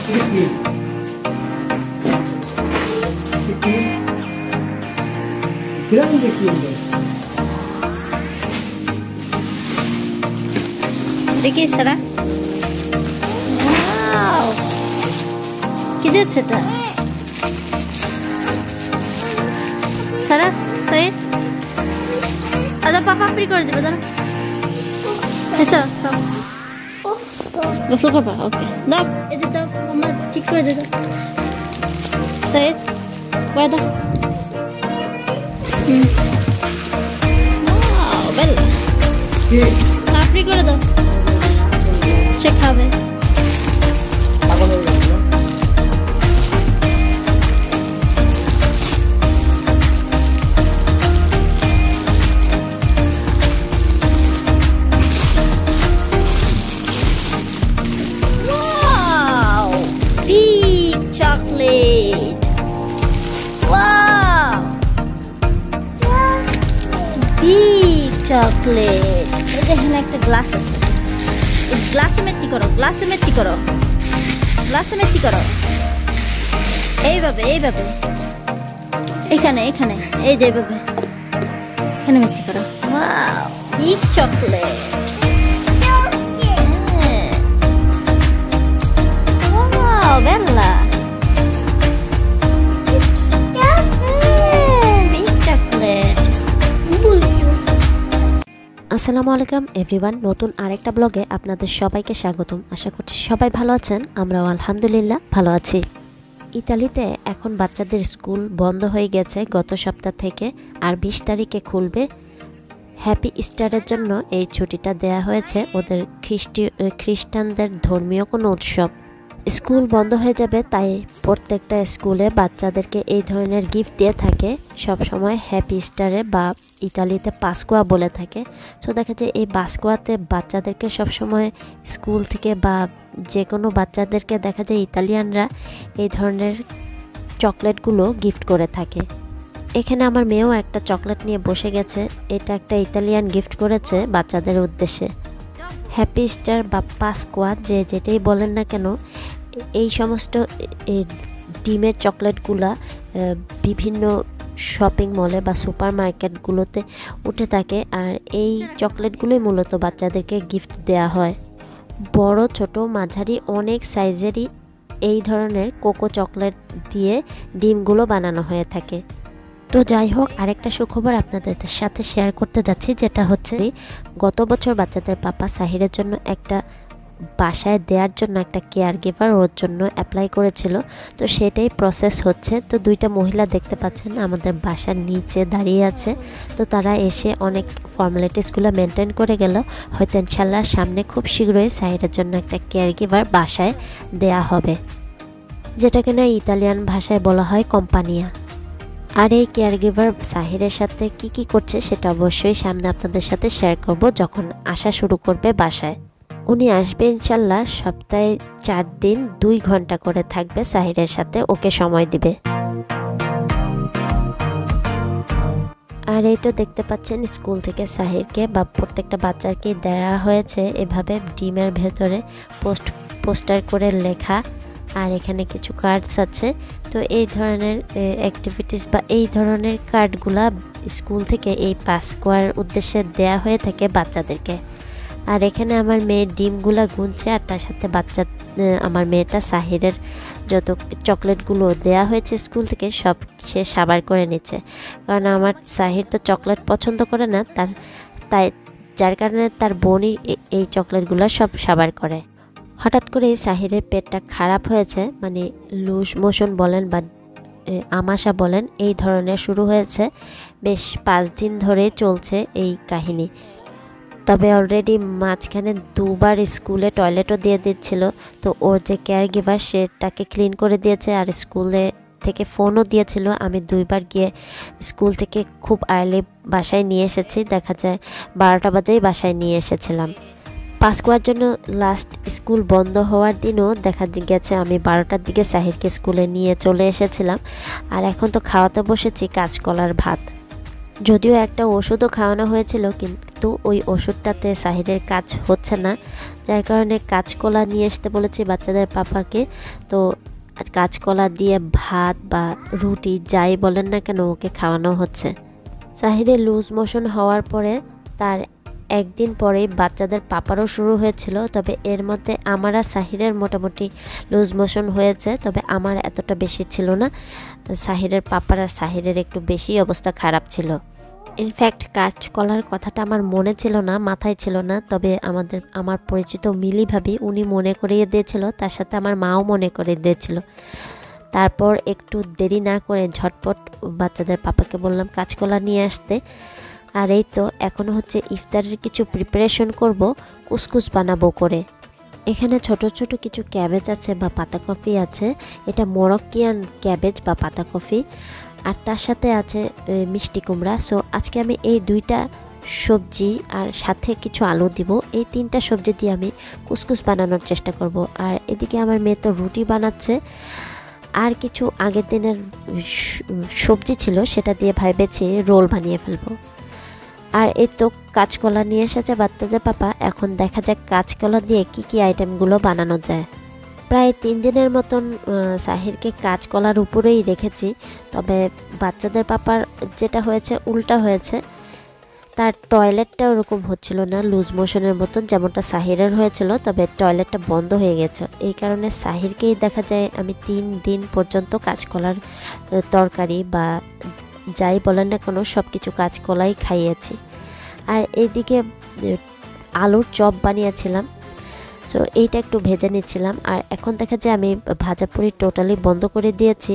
দেখি সারা কি যাচ্ছে এটা সারা সাইড আদা পাপা ফ্রি করে দেবে দাঁড়া আচ্ছা গোসল করবা ওকে দাও এটা দাও আমরা ঠিক করে দেবো সাইড কয় দাও বেলা ফ্রি করে দাও সে খাবে chocolate. Wow! Big chocolate. দেখেন একটা গ্লাস আছে এই গ্লাসে মেথি করো গ্লাসে মেথি করো গ্লাসে মেথি করো এইভাবে এইভাবে এখানে এখানে এই যে এইভাবে এখানে মেথি করো ওয়াও বিগ চকলেট ওয়াও বেলা আসসালামু আলাইকুম এভরিওয়ান নতুন আরেকটা ব্লগে আপনাদের সবাইকে স্বাগতম আশা করছি সবাই ভালো আছেন আমরাও আলহামদুলিল্লাহ ভালো আছি ইতালিতে এখন বাচ্চাদের স্কুল বন্ধ হয়ে গেছে গত সপ্তাহ থেকে আর 20 তারিখে খুলবে হ্যাপি ইস্টারের জন্য এই ছুটিটা দেয়া হয়েছে ওদের খ্রিস্টানদের ধর্মীয় কোনো উৎসব স্কুল বন্ধ হয়ে যাবে তাই প্রত্যেকটা স্কুলে বাচ্চাদেরকে এই ধরনের গিফট দিয়ে থাকে সব সময় হ্যাপি ইস্টারে বা ইতালিতে পাস্কুয়া বলে থাকে সো দেখা যায় এই পাস্কুয়াতে বাচ্চাদেরকে সব সময় স্কুল থেকে বা যে কোনো বাচ্চাদেরকে দেখা যায় ইতালিয়ানরা এই ধরনের চকলেটগুলো গিফট করে থাকে এখানে আমার মেয়েও একটা চকলেট নিয়ে বসে গেছে এটা একটা ইতালিয়ান গিফট করেছে বাচ্চাদের উদ্দেশ্যে হ্যাপি ইস্টার বা পাস্কুয়া যে যেটাই বলেন না কেন এই সমস্ত ডিমের চকলেটগুলা বিভিন্ন শপিং মলে বা সুপার মার্কেটগুলোতে উঠে থাকে আর এই চকলেটগুলোই মূলত বাচ্চাদেরকে গিফট দেয়া হয় বড় ছোট মাঝারি অনেক সাইজেরই এই ধরনের কোকো চকলেট দিয়ে ডিমগুলো বানানো হয়ে থাকে তো যাই হোক আরেকটা সুখবর আপনাদের সাথে শেয়ার করতে যাচ্ছি যেটা হচ্ছে গত বছর বাচ্চাদের পাপা সাহিরের জন্য একটা বাসায় দেওয়ার জন্য একটা কেয়ার গিভার ওর জন্য অ্যাপ্লাই করেছিল তো সেটাই প্রসেস হচ্ছে তো দুইটা মহিলা দেখতে পাচ্ছেন আমাদের বাসার নিচে দাঁড়িয়ে আছে তো তারা এসে অনেক ফর্মালিটিসগুলো মেনটেন করে গেল হয়তো ইনশাল্লাহ সামনে খুব শীঘ্রই সাহিরের জন্য একটা কেয়ার গিভার বাসায় দেয়া হবে যেটা কিনা ইতালিয়ান ভাষায় বলা হয় কোম্পানিয়া আর এই কেয়ার গিভার সাহিরের সাথে কি করছে সেটা অবশ্যই সামনে আপনাদের সাথে শেয়ার করব যখন আসা শুরু করবে বাসায় উনি আসবে ইনশাল্লাহ সপ্তাহে 4 দিন 2 ঘন্টা করে থাকবে সাহিরের সাথে ওকে সময় দিবে আর এই তো দেখতে পাচ্ছেন স্কুল থেকে সাহিরকে বা প্রত্যেকটা বাচ্চাকে দেওয়া হয়েছে এভাবে ডিমের ভেতরে পোস্টার করে লেখা আর এখানে কিছু কার্ডস আছে তো এই ধরনের অ্যাক্টিভিটিস বা এই ধরনের কার্ডগুলা স্কুল থেকে এই পাস্কুয়ার উদ্দেশ্যে দেয়া হয়ে থাকে বাচ্চাদেরকে আর এখানে আমার মেয়ে ডিমগুলা গুনছে আর তার সাথে আমার মেয়েটা সাহিরের যত চকলেটগুলো দেয়া হয়েছে স্কুল থেকে সব সে সাবার করে নিচ্ছে কারণ আমার সাহির তো চকলেট পছন্দ করে না তাই যার কারণে তার বোনই এই চকলেটগুলো সব সাবার করে হঠাৎ করে সাহিরের পেটটা খারাপ হয়েছে মানে লুজ মোশন বলেন বা আমাশা বলেন এই ধরনের শুরু হয়েছে বেশ 5 দিন ধরে চলছে এই কাহিনী তবে অলরেডি মাঝখানে 2 বার স্কুলে টয়লেটও দিয়ে দিচ্ছিল তো ওর যে কেয়ার গিভার সেটাকে ক্লিন করে দিয়েছে আর স্কুলে থেকে ফোনও দিয়েছিল আমি 2 বার গিয়ে স্কুল থেকে খুব আর্লি বাসায় নিয়ে এসেছি দেখা যায় 12টা বাজেই বাসায় নিয়ে এসেছিলাম পাস্কুয়ার জন্য লাস্ট স্কুল বন্ধ হওয়ার দিনও দেখা গেছে আমি 12টার দিকে সাহিরকে স্কুলে নিয়ে চলে এসেছিলাম আর এখন তো খাওয়াতে বসেছি কাঁচকলার ভাত যদিও একটা ওষুধও খাওয়ানো হয়েছিল, কিন্তু ওই ওষুধটাতে সাহিরের কাজ হচ্ছে না, যার কারণে কাঁচকলা নিয়ে আসতে বলেছি বাচ্চাদের পাপাকে। তো কাঁচকলা দিয়ে ভাত বা রুটি যাই বলেন না কেন ওকে খাওয়ানো হচ্ছে। সাহিরের লুজ মোশন হওয়ার পরে তার একদিন পরেই বাচ্চাদের পাপারও শুরু হয়েছিল, তবে এর মধ্যে আমার আর সাহিরের মোটামুটি লুজ মোশন হয়েছে, তবে আমার এতটা বেশি ছিল না। সাহিরের পাপার আর সাহিরের একটু বেশি অবস্থা খারাপ ছিল। ইনফ্যাক্ট কাঁচকলার কথাটা আমার মনে ছিল না, মাথায় ছিল না, তবে আমার পরিচিত মিলি ভাবি উনি মনে করিয়ে দিয়েছিল, তার সাথে আমার মাও মনে করিয়ে দিয়েছিল। তারপর একটু দেরি না করে ঝটপট বাচ্চাদের পাপাকে বললাম কাঁচকলা নিয়ে আসতে। আর এই তো এখন হচ্ছে ইফতারের কিছু প্রিপারেশন করব, কুসকুস বানাবো করে। এখানে ছোট ছোট কিছু ক্যাবেজ আছে বা পাতাকপি আছে, এটা মরক্কিয়ান ক্যাবেজ বা পাতাকপি, আর তার সাথে আছে মিষ্টি কুমড়া। সো আজকে আমি এই দুইটা সবজি আর সাথে কিছু আলু দিব, এই তিনটা সবজি দিয়ে আমি কুসকুস বানানোর চেষ্টা করব। আর এদিকে আমার মেয়ে তো রুটি বানাচ্ছে, আর কিছু আগের দিনের সবজি ছিল সেটা দিয়ে ভেবেছি রোল বানিয়ে ফেলবো। আর এই তো কাঁচকলা নিয়ে এসেছে বাচ্চাদের পাপা, এখন দেখা যাক কাঁচকলা দিয়ে কি কি আইটেমগুলো বানানো যায়। প্রায় 3 দিনের মতন সাহিরকে কাঁচকলার উপরেই রেখেছি, তবে বাচ্চাদের পাপার যেটা হয়েছে উল্টা হয়েছে, তার টয়লেটটা ওরকম হচ্ছিল না লুজ মোশনের মতন যেমনটা সাহিরের হয়েছিল, তবে টয়লেটটা বন্ধ হয়ে গেছে। এই কারণে সাহিরকেই দেখা যায় আমি 3 দিন পর্যন্ত কাঁচকলার তরকারি বা যাই বলেন না কোনো সব কিছু কাঁচকলাই খাইয়েছি। আর এইদিকে আলুর চপ বানিয়েছিলাম, সো এইটা একটু ভেজে নিচ্ছিলাম। আর এখন দেখা যায় আমি ভাজাপুরি টোটালি বন্ধ করে দিয়েছি,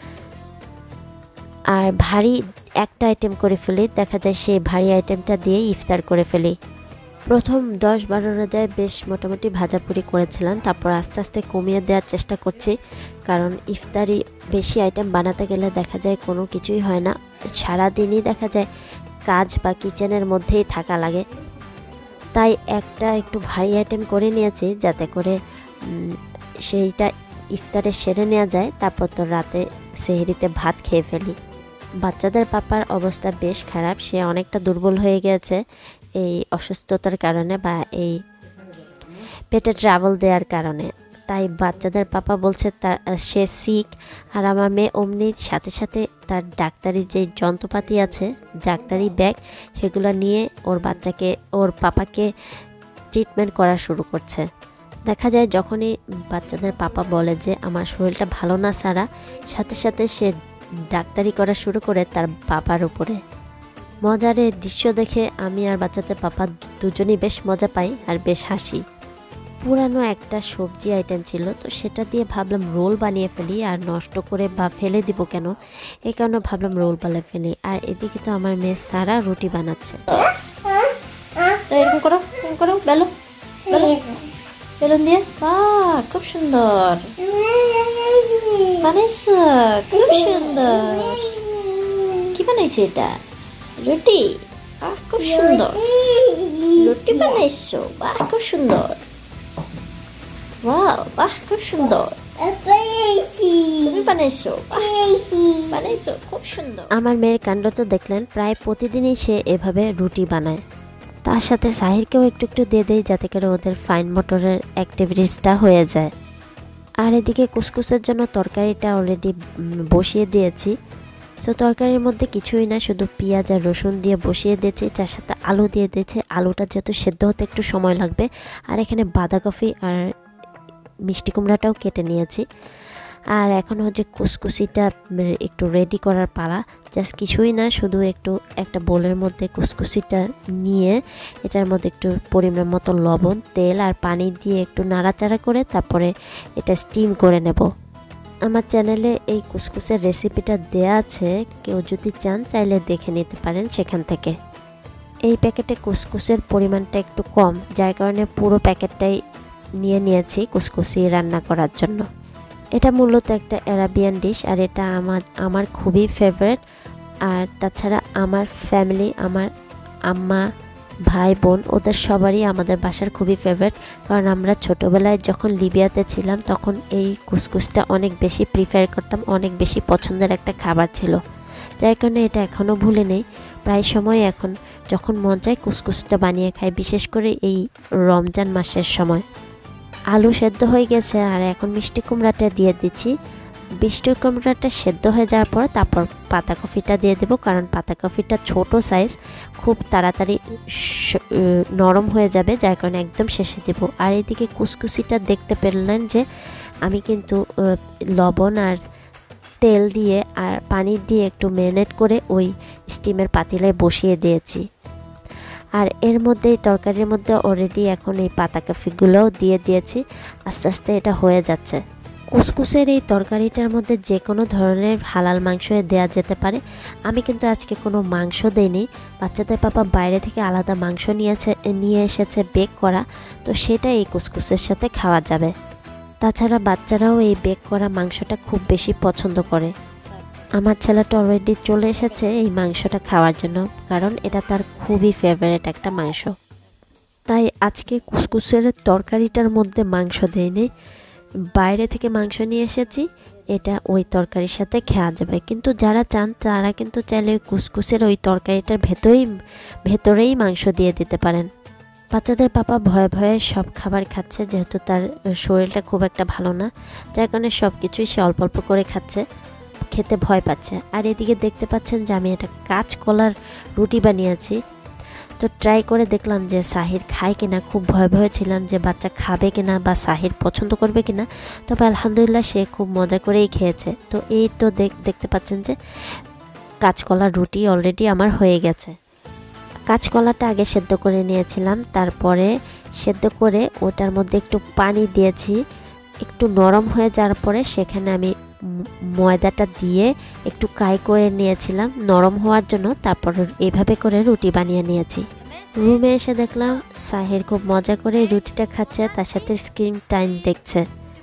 আর ভারী একটা আইটেম করে ফেলি, দেখা যায় সেই ভারী আইটেমটা দিয়ে ইফতার করে ফেলি। প্রথম 10-12 রোজায় বেশ মোটামুটি ভাজাপুরি করেছিলাম, তারপর আস্তে আস্তে কমিয়ে দেওয়ার চেষ্টা করছি, কারণ ইফতারি বেশি আইটেম বানাতে গেলে দেখা যায় কোনো কিছুই হয় না, সারাদিনই দেখা যায় কাজ বা কিচেনের মধ্যেই থাকা লাগে। তাই একটা একটু ভারী আইটেম করে নিয়েছি যাতে করে সেইটা ইফতারে সেরে নেওয়া যায়, তারপর তো রাতে সেহরিতে ভাত খেয়ে ফেলি। বাচ্চাদের পাপার অবস্থা বেশ খারাপ, সে অনেকটা দুর্বল হয়ে গেছে এই অসুস্থতার কারণে বা এই পেটে ট্রাভেল দেওয়ার কারণে। তাই বাচ্চাদের পাপা বলছে সে সিক, আর আমার মেয়ে অমনি সাথে সাথে তার ডাক্তারি যে যন্ত্রপাতি আছে, ডাক্তারি ব্যাগ, সেগুলো নিয়ে ওর পাপাকে ট্রিটমেন্ট করা শুরু করছে। দেখা যায় যখনই বাচ্চাদের পাপা বলে যে আমার শরীরটা ভালো না সারা, সাথে সাথে সে ডাক্তারি করা শুরু করে তার পাপার উপরে। মজার এই দৃশ্য দেখে আমি আর বাচ্চাদের পাপা দুজনেই বেশ মজা পাই আর বেশ হাসি। পুরানো একটা সবজি আইটেম ছিল, তো সেটা দিয়ে ভাবলাম রোল বানিয়ে ফেলি, আর নষ্ট করে বা ফেলে দিব কেন, এই কারণে ভাবলাম রোল বানিয়ে ফেলি। আর এদিকে তো আমার মেয়ে সারা রুটি বানাচ্ছে। এরকম করো, এরকম করো, বেলুন দিয়ে, বাহ খুব সুন্দর বানাইছো, খুব সুন্দর। কি বানাইছে এটা? রুটি, বাহ খুব সুন্দর রুটি বানাইছো, বাহ খুব সুন্দর, ওয়াও বাহ খুব সুন্দর, তুমি বানাইছো, বানাইছো খুব সুন্দর। আমার মেয়ের কাণ্ড তো দেখলেন, প্রায় প্রতিদিনই সে এভাবে রুটি বানায়। তার সাথে সাহিরকেও একটু একটু দিয়ে দেয় যাতে করে ওদের ফাইন মোটরের অ্যাক্টিভিটিসটা হয়ে যায়। আর এদিকে কুসকুসের জন্য তরকারিটা অলরেডি বসিয়ে দিয়েছি। সো তরকারির মধ্যে কিছুই না, শুধু পেঁয়াজ আর রসুন দিয়ে বসিয়ে দিয়েছি, তার সাথে আলু দিয়ে দিয়েছি। আলুটা যেহেতু সেদ্ধ হতে একটু সময় লাগবে, আর এখানে বাঁধাকপি আর মিষ্টি কুমড়াটাও কেটে নিয়েছি। আর এখন হচ্ছে কুসকুসিটা একটু রেডি করার পালা। জাস্ট কিছুই না, শুধু একটা বোলের মধ্যে কুসকুসিটা নিয়ে এটার মধ্যে একটু পরিমাণ মতো লবণ, তেল আর পানি দিয়ে একটু নাড়াচাড়া করে তারপরে এটা স্টিম করে নেব। আমার চ্যানেলে এই কুসকুসের রেসিপিটা দেয়া আছে, কেউ যদি চান চাইলে দেখে নিতে পারেন সেখান থেকে। এই প্যাকেটে কুসকুসের পরিমাণটা একটু কম, যার কারণে পুরো প্যাকেটটাই নিয়েছি কুসকুসি রান্না করার জন্য। এটা মূলত একটা আরাবিয়ান ডিশ, আর এটা আমার খুবই ফেভারিট। আর তাছাড়া আমার ফ্যামিলি, আমার আম্মা, ভাই বোন, ওদের সবারই আমাদের বাসার খুবই ফেভারিট, কারণ আমরা ছোটোবেলায় যখন লিবিয়াতে ছিলাম তখন এই কুসকুসটা অনেক বেশি প্রিফার করতাম, অনেক বেশি পছন্দের একটা খাবার ছিল, যার কারণে এটা এখনও ভুলে নেই। প্রায় সময় এখন যখন মন চায় কুসকুসটা বানিয়ে খাই, বিশেষ করে এই রমজান মাসের সময়। আলু সেদ্ধ হয়ে গেছে আর এখন মিষ্টি কুমড়াটা দিয়ে দিচ্ছি। মিষ্টি কুমড়াটা সেদ্ধ হয়ে যাওয়ার পর তারপর পাতাকপিটা দিয়ে দেবো, কারণ পাতাকপিটা ছোট সাইজ, খুব তাড়াতাড়ি নরম হয়ে যাবে, যার কারণে একদম শেষে দেবো। আর এদিকে কুসকুসিটা দেখতে পেলেন যে আমি কিন্তু লবণ আর তেল দিয়ে আর পানি দিয়ে একটু ম্যারিনেট করে ওই স্টিমের পাতিলায় বসিয়ে দিয়েছি। আর এর মধ্যে তরকারির মধ্যে অলরেডি এখন এই পাতাকপিগুলোও দিয়ে দিয়েছি। আস্তে আস্তে এটা হয়ে যাচ্ছে। কুসকুসের এই তরকারিটার মধ্যে যে কোনো ধরনের হালাল মাংস দেওয়া যেতে পারে। আমি কিন্তু আজকে কোনো মাংস দেইনি, বাচ্চাদের পাপা বাইরে থেকে আলাদা মাংস নিয়ে এসেছে বেক করা, তো সেটা এই কুসকুসের সাথে খাওয়া যাবে। তাছাড়া বাচ্চারাও এই বেক করা মাংসটা খুব বেশি পছন্দ করে। আমার ছেলেটা অলরেডি চলে এসেছে এই মাংসটা খাওয়ার জন্য, কারণ এটা তার খুবই ফেভারিট একটা মাংস। তাই আজকে কুসকুসের তরকারিটার মধ্যে মাংস দেয়নি, বাইরে থেকে মাংস নিয়ে এসেছি, এটা ওই তরকারির সাথে খাওয়া যাবে। কিন্তু যারা চান তারা কিন্তু চাইলে ওই কুসকুসের ওই তরকারিটার ভেতরেই মাংস দিয়ে দিতে পারেন। বাচ্চাদের পাপা ভয়ে ভয়ে সব খাবার খাচ্ছে, যেহেতু তার শরীরটা খুব একটা ভালো না, যার কারণে সব কিছুই সে অল্প অল্প করে খাচ্ছে, খেতে ভয় পাচ্ছে। আর এদিকে দেখতে পাচ্ছেন যে আমি একটা কাঁচকলার রুটি বানিয়েছি। তো ট্রাই করে দেখলাম যে সাহির খায় কিনা, খুব ভয় ভয়ে ছিলাম যে বাচ্চা খাবে কিনা বা সাহির পছন্দ করবে কিনা। তবে আলহামদুলিল্লাহ সে খুব মজা করেই খেয়েছে। তো এই তো দেখতে পাচ্ছেন যে কাঁচকলার রুটি অলরেডি আমার হয়ে গেছে। কাঁচকলাটা আগে সেদ্ধ করে নিয়েছিলাম, তারপরে সেদ্ধ করে ওটার মধ্যে একটু পানি দিয়েছি। একটু নরম হয়ে যাওয়ার পরে সেখানে আমি ময়দাটা দিয়ে একটু কাই করে নিয়েছিলাম নরম হওয়ার জন্য। তারপর এইভাবে করে রুটি বানিয়ে নিয়েছি। রুমে এসে দেখলাম সাহির খুব মজা করে রুটিটা খাচ্ছে, তার সাথে স্ক্রিন টাইম দেখছে।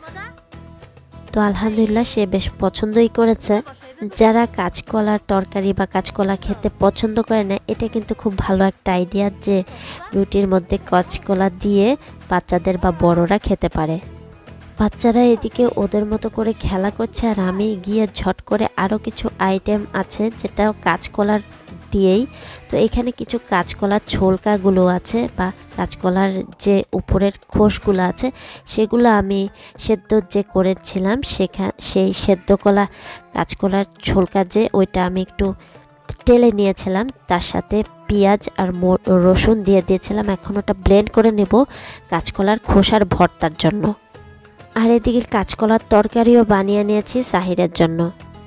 তো আলহামদুলিল্লাহ সে বেশ পছন্দই করেছে। যারা কাঁচকলার তরকারি বা কাঁচকলা খেতে পছন্দ করে না, এটা কিন্তু খুব ভালো একটা আইডিয়া যে রুটির মধ্যে কাঁচকলা দিয়ে বাচ্চাদের বা বড়রা খেতে পারে। বাচ্চারা এদিকে ওদের মতো করে খেলা করছে, আর আমি গিয়ে ঝট করে আরও কিছু আইটেম আছে যেটা কাঁচকলার দিয়েই। তো এখানে কিছু কাঁচকলার ছোলকাগুলো আছে বা কাঁচকলার যে উপরের খোসগুলো আছে সেগুলো আমি সেদ্ধ যে করেছিলাম সেই সেদ্ধ কলা কাঁচকলার ছোলকা যে ওইটা আমি একটু টেলে নিয়েছিলাম, তার সাথে পেঁয়াজ আর রসুন দিয়ে দিয়েছিলাম। এখন ওটা ব্লেন্ড করে নেব কাঁচকলার খোসার ভর্তার জন্য। আর এদিকে কাঁচকলার তরকারিও বানিয়ে নিয়েছি সাহিরের জন্য।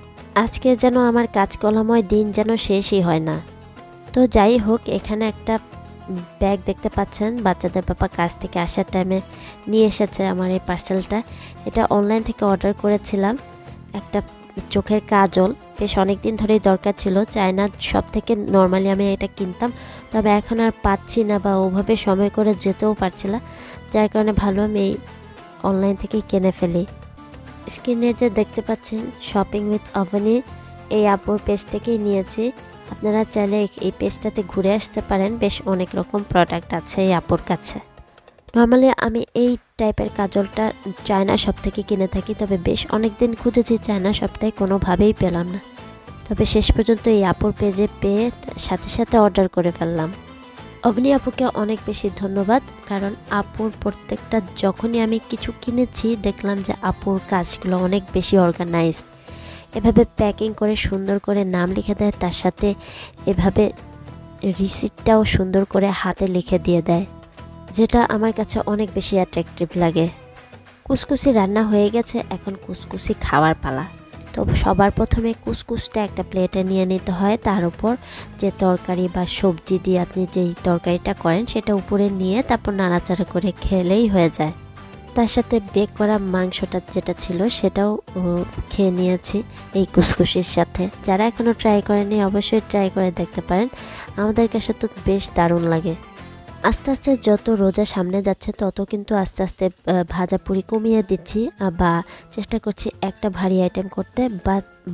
আজকে যেন আমার কাঁচকলাময় দিন যেন শেষই হয় না। তো যাই হোক, এখানে একটা ব্যাগ দেখতে পাচ্ছেন বাচ্চাদের পাপা কাজ থেকে আসার টাইমে নিয়ে এসেছে আমার এই পার্সেলটা। এটা অনলাইন থেকে অর্ডার করেছিলাম, একটা চোখের কাজল, বেশ অনেক দিন ধরেই দরকার ছিল। চায়না সব থেকে নর্মালি আমি এটা কিনতাম, তবে এখন আর পাচ্ছি না বা ওভাবে সময় করে যেতেও পারছি না, যার কারণে ভালো আমি এই অনলাইন থেকেই কিনে ফেলি। স্ক্রিনে যে দেখতে পাচ্ছেন শপিং উইথ অভনি, এই আপুর পেজ থেকেই নিয়েছি। আপনারা চাইলে এই পেজটাতে ঘুরে আসতে পারেন, বেশ অনেক রকম প্রোডাক্ট আছে এই আপুর কাছে। নর্মালি আমি এই টাইপের কাজলটা চায়না শপ থেকে কিনে থাকি, তবে বেশ অনেক দিন খুঁজেছি চায়না শপটায়, কোনোভাবেই পেলাম না। তবে শেষ পর্যন্ত এই আপুর পেজে পেয়ে সাথে সাথে অর্ডার করে ফেললাম। অভনি আপুকে অনেক বেশি ধন্যবাদ, কারণ আপুর প্রত্যেকটা যখনই আমি কিছু কিনেছি দেখলাম যে আপুর কাজগুলো অনেক বেশি অর্গানাইজড। এভাবে প্যাকিং করে সুন্দর করে নাম লিখে দেয়, তার সাথে এভাবে রিসিপ্টটাও সুন্দর করে হাতে লিখে দিয়ে দেয়, যেটা আমার কাছে অনেক বেশি অ্যাট্রাকটিভ লাগে। কুসকুসি রান্না হয়ে গেছে, এখন কুসকুসি খাওয়ার পালা। তো সবার প্রথমে কুসকুসটা একটা প্লেটে নিয়ে নিতে হয়, তার উপর যে তরকারি বা সবজি দিয়ে আপনি যেই তরকারিটা করেন সেটা উপরে নিয়ে তারপর নাড়াচাড়া করে খেলেই হয়ে যায়। তার সাথে বেক করা মাংসটা যেটা ছিল সেটাও খেয়ে নিয়েছি এই কুসকুসির সাথে। যারা এখনও ট্রাই করেনি অবশ্যই ট্রাই করে দেখতে পারেন, আমাদের কাছে তো বেশ দারুণ লাগে। আস্তে আস্তে যত রোজা সামনে যাচ্ছে তত কিন্তু আস্তে আস্তে ভাজা পুরি কমিয়ে দিচ্ছি বা চেষ্টা করছি একটা ভারী আইটেম করতে, বা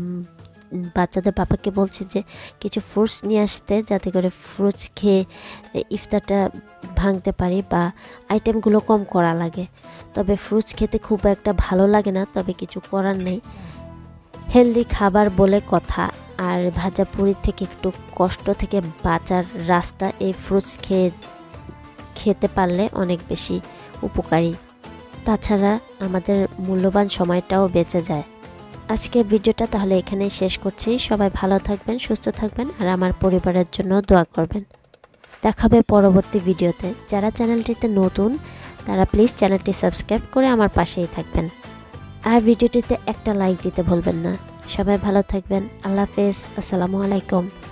বাচ্চাদের পাপাকে বলছি যে কিছু ফ্রুটস নিয়ে আসতে, যাতে করে ফ্রুটস খেয়ে ইফতারটা ভাঙতে পারি বা আইটেমগুলো কম করা লাগে। তবে ফ্রুটস খেতে খুব একটা ভালো লাগে না, তবে কিছু করার নেই, হেলদি খাবার বলে কথা। আর ভাজা পুরি থেকে একটু কষ্ট থেকে বাঁচার রাস্তা এই ফ্রুটস খেতে পারলে অনেক বেশি উপকারী। তাছাড়া আমাদের মূল্যবান সময়টাও বেঁচে যায়। আজকের ভিডিওটা তাহলে এখানেই শেষ করছি। সবাই ভালো থাকবেন, সুস্থ থাকবেন আর আমার পরিবারের জন্য দোয়া করবেন। দেখাবে পরবর্তী ভিডিওতে। যারা চ্যানেলটিতে নতুন তারা প্লিজ চ্যানেলটি সাবস্ক্রাইব করে আমার পাশেই থাকবেন। আর ভিডিওটিতে একটা লাইক দিতে ভুলবেন না। সবাই ভালো থাকবেন। আল্লাহ হাফেজ। আসসালামু আলাইকুম।